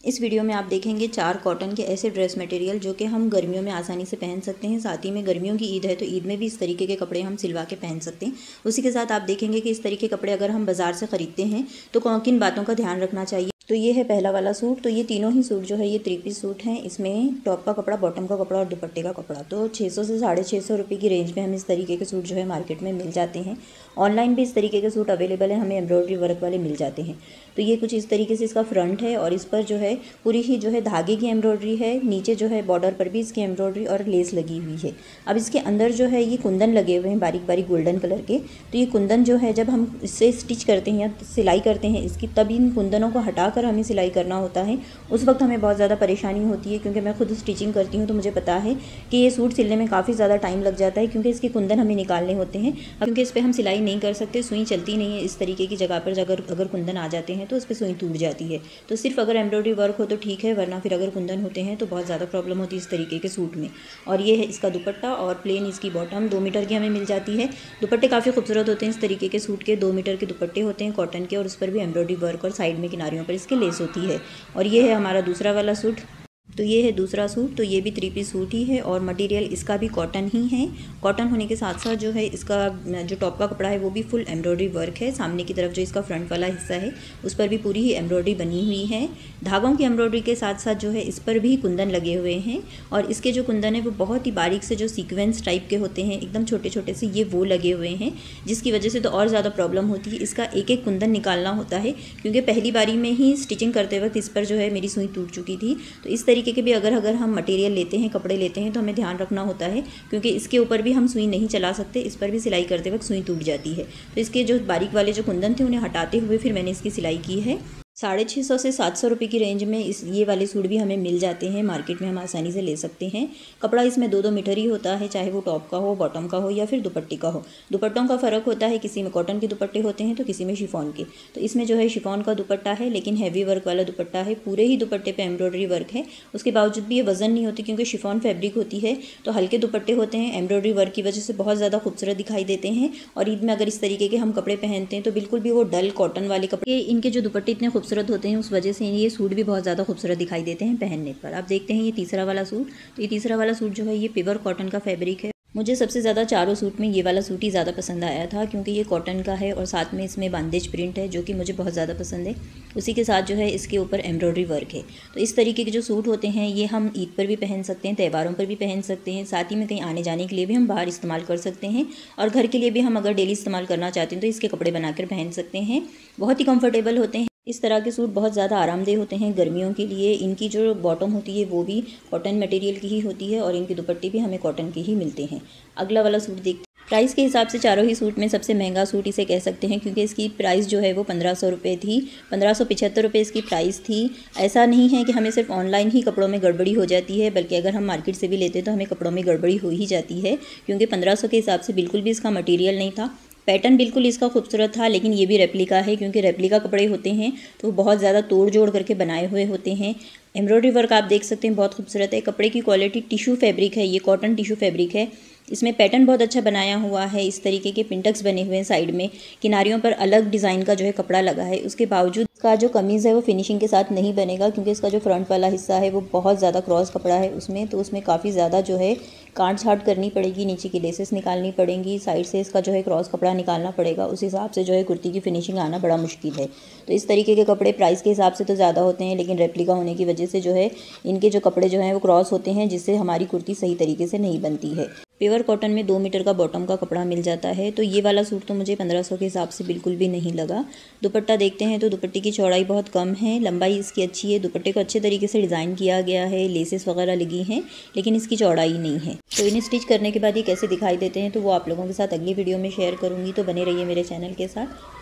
इस वीडियो में आप देखेंगे 4 कॉटन के ऐसे ड्रेस मटेरियल जो कि हम गर्मियों में आसानी से पहन सकते हैं। साथ ही में गर्मियों की ईद है तो ईद में भी इस तरीके के कपड़े हम सिलवा के पहन सकते हैं। उसी के साथ आप देखेंगे कि इस तरीके के कपड़े अगर हम बाज़ार से ख़रीदते हैं तो किन बातों का ध्यान रखना चाहिए। तो ये है पहला वाला सूट। तो ये तीनों ही सूट जो है ये 3 पीस सूट हैं। इसमें टॉप का कपड़ा, बॉटम का कपड़ा और दुपट्टे का कपड़ा। तो 600 से 650 रुपये की रेंज में हमें इस तरीके के सूट जो है मार्केट में मिल जाते हैं। ऑनलाइन भी इस तरीके के सूट अवेलेबल है, हमें एम्ब्रॉयडरी वर्क वाले मिल जाते हैं। तो ये कुछ इस तरीके से इसका फ्रंट है और इस पर जो है पूरी ही जो है धागे की एम्ब्रॉयडरी है। नीचे जो है बॉर्डर पर भी इसकी एम्ब्रॉयडरी और लेस लगी हुई है। अब इसके अंदर जो है ये कुंदन लगे हुए हैं बारीक बारीक गोल्डन कलर के। तो ये कुंदन जो है जब हम इससे स्टिच करते हैं या सिलाई करते हैं इसकी, तब इन कुंदनों को हटाकर हमें सिलाई करना होता है। उस वक्त हमें बहुत ज़्यादा परेशानी होती है, क्योंकि मैं खुद स्टिचिंग करती हूँ तो मुझे पता है कि ये सूट सिलने में काफ़ी ज़्यादा टाइम लग जाता है, क्योंकि इसके कुंदन हमें निकालने होते हैं। क्योंकि इस पर हम सिलाई नहीं कर सकते, सुई चलती नहीं है। इस तरीके की जगह पर अगर कुंदन आ जाते हैं तो उस पर सुई टूट जाती है। तो सिर्फ अगर एम्ब्रॉयडरी वर्क हो तो ठीक है, वरना फिर अगर कुंदन होते हैं तो बहुत ज़्यादा प्रॉब्लम होती है इस तरीके के सूट में। और ये है इसका दुपट्टा और प्लेन इसकी बॉटम 2 मीटर की हमें मिल जाती है। दुपट्टे काफ़ी खूबसूरत होते हैं इस तरीके के सूट के। 2 मीटर के दुपट्टे होते हैं कॉटन के और उस पर भी एम्ब्रॉयडरी वर्क और साइड में किनारियों पर इसके लेस होती है। और ये है हमारा दूसरा वाला सूट। तो ये है दूसरा सूट। तो ये भी 3 पीस सूट ही है और मटेरियल इसका भी कॉटन ही है। कॉटन होने के साथ साथ जो है इसका जो टॉप का कपड़ा है वो भी फुल एम्ब्रॉयडरी वर्क है। सामने की तरफ जो इसका फ्रंट वाला हिस्सा है उस पर भी पूरी ही एम्ब्रॉयडरी बनी हुई है। धागों की एम्ब्रॉयडरी के साथ साथ जो है इस पर भी कुंदन लगे हुए हैं। और इसके जो कुंदन है वो बहुत ही बारीक से जो सीक्वेंस टाइप के होते हैं, एकदम छोटे छोटे से, ये वो लगे हुए हैं, जिसकी वजह से तो और ज़्यादा प्रॉब्लम होती है। इसका एक एक कुंदन निकालना होता है, क्योंकि पहली बारी में ही स्टिचिंग करते वक्त इस पर जो है मेरी सुई टूट चुकी थी। तो इस तरीके के भी अगर हम मटेरियल लेते हैं, कपड़े लेते हैं, तो हमें ध्यान रखना होता है, क्योंकि इसके ऊपर भी हम सुई नहीं चला सकते। इस पर भी सिलाई करते वक्त सुई टूट जाती है। तो इसके जो बारीक वाले जो कुंदन थे उन्हें हटाते हुए फिर मैंने इसकी सिलाई की है। 650 से 700 रुपये की रेंज में ये वाले सूट भी हमें मिल जाते हैं मार्केट में, हम आसानी से ले सकते हैं। कपड़ा इसमें 2-2 मीटर ही होता है, चाहे वो टॉप का हो, बॉटम का हो या फिर दुपट्टे का हो। दुपट्टों का फ़र्क होता है, किसी में कॉटन के दुपट्टे होते हैं तो किसी में शिफॉन के। तो इसमें जो है शिफॉन का दुपट्टा है, लेकिन हैवी वर्क वाला दुपट्टा है। पूरे ही दुपट्टे पे एम्ब्रॉयडरी वर्क है। उसके बावजूद भी ये वज़न नहीं होती, क्योंकि शिफॉन फैब्रिक होती है तो हल्के दुपट्टे होते हैं। एम्ब्रॉयडरी वर्क की वजह से बहुत ज़्यादा खूबसूरत दिखाई देते हैं। और ईद में अगर इस तरीके के हम कपड़े पहनते हैं तो बिल्कुल भी वो डल कॉटन वाले कपड़े, इनके जो दुपट्टे इतने खूबसूरत होते हैं उस वजह से ये सूट भी बहुत ज़्यादा खूबसूरत दिखाई देते हैं पहनने पर। आप देखते हैं ये तीसरा वाला सूट। तो ये तीसरा वाला सूट जो है ये प्योर कॉटन का फैब्रिक है। मुझे सबसे ज़्यादा चारों सूट में ये वाला सूट ही ज़्यादा पसंद आया था, क्योंकि ये कॉटन का है और साथ में इसमें बांदेज प्रिंट है जो कि मुझे बहुत ज़्यादा पसंद है। उसी के साथ जो है इसके ऊपर एम्ब्रॉयडरी वर्क है। तो इस तरीके के जो सूट होते हैं ये हम ईद पर भी पहन सकते हैं, त्योहारों पर भी पहन सकते हैं। साथ ही में कहीं आने जाने के लिए भी हम बाहर इस्तेमाल कर सकते हैं। और घर के लिए भी हम अगर डेली इस्तेमाल करना चाहते हैं तो इसके कपड़े बनाकर पहन सकते हैं। बहुत ही कम्फर्टेबल होते हैं। इस तरह के सूट बहुत ज़्यादा आरामदेह होते हैं गर्मियों के लिए। इनकी जो बॉटम होती है वो भी कॉटन मटेरियल की ही होती है और इनके दुपट्टे भी हमें कॉटन के ही मिलते हैं। अगला वाला सूट देखते हैं। प्राइस के हिसाब से चारों ही सूट में सबसे महंगा सूट इसे कह सकते हैं, क्योंकि इसकी प्राइस जो है वो 1500 रुपये थी। 1575 रुपये इसकी प्राइस थी। ऐसा नहीं है कि हमें सिर्फ ऑनलाइन ही कपड़ों में गड़बड़ी हो जाती है, बल्कि अगर हम मार्केट से भी लेते हैं तो हमें कपड़ों में गड़बड़ी हो ही जाती है, क्योंकि 1500 के हिसाब से बिल्कुल भी इसका मटीरियल नहीं था। पैटर्न बिल्कुल इसका खूबसूरत था, लेकिन ये भी रेप्लिका है, क्योंकि रेप्लिका कपड़े होते हैं तो बहुत ज़्यादा तोड़ जोड़ करके बनाए हुए होते हैं। एम्ब्रॉयडरी वर्क आप देख सकते हैं बहुत खूबसूरत है। कपड़े की क्वालिटी टिश्यू फैब्रिक है, ये कॉटन टिश्यू फैब्रिक है। इसमें पैटर्न बहुत अच्छा बनाया हुआ है। इस तरीके के पिंटक्स बने हुए हैं साइड में, किनारियों पर अलग डिज़ाइन का जो है कपड़ा लगा है। उसके बावजूद इसका जो कमीज़ है वो फिनिशिंग के साथ नहीं बनेगा, क्योंकि इसका जो फ्रंट वाला हिस्सा है वो बहुत ज़्यादा क्रॉस कपड़ा है उसमें। तो उसमें काफ़ी ज़्यादा जो है काट छाट करनी पड़ेगी, नीचे की लेसेस निकालनी पड़ेंगी, साइड से इसका जो है क्रॉस कपड़ा निकालना पड़ेगा। उस हिसाब से जो है कुर्ती की फिनिशिंग आना बड़ा मुश्किल है। तो इस तरीके के कपड़े प्राइस के हिसाब से तो ज़्यादा होते हैं, लेकिन रेप्लिका होने की वजह से जो है इनके जो कपड़े जो हैं वो क्रॉस होते हैं, जिससे हमारी कुर्ती सही तरीके से नहीं बनती है। प्योर कॉटन में 2 मीटर का बॉटम का कपड़ा मिल जाता है। तो ये वाला सूट तो मुझे 1500 के हिसाब से बिल्कुल भी नहीं लगा। दुपट्टा देखते हैं तो दुपट्टे की चौड़ाई बहुत कम है, लंबाई इसकी अच्छी है। दुपट्टे को अच्छे तरीके से डिज़ाइन किया गया है, लेसेस वगैरह लगी हैं, लेकिन इसकी चौड़ाई नहीं है। तो इन्हें स्टिच करने के बाद ये कैसे दिखाई देते हैं तो वो आप लोगों के साथ अगली वीडियो में शेयर करूँगी। तो बने रहिए मेरे चैनल के साथ।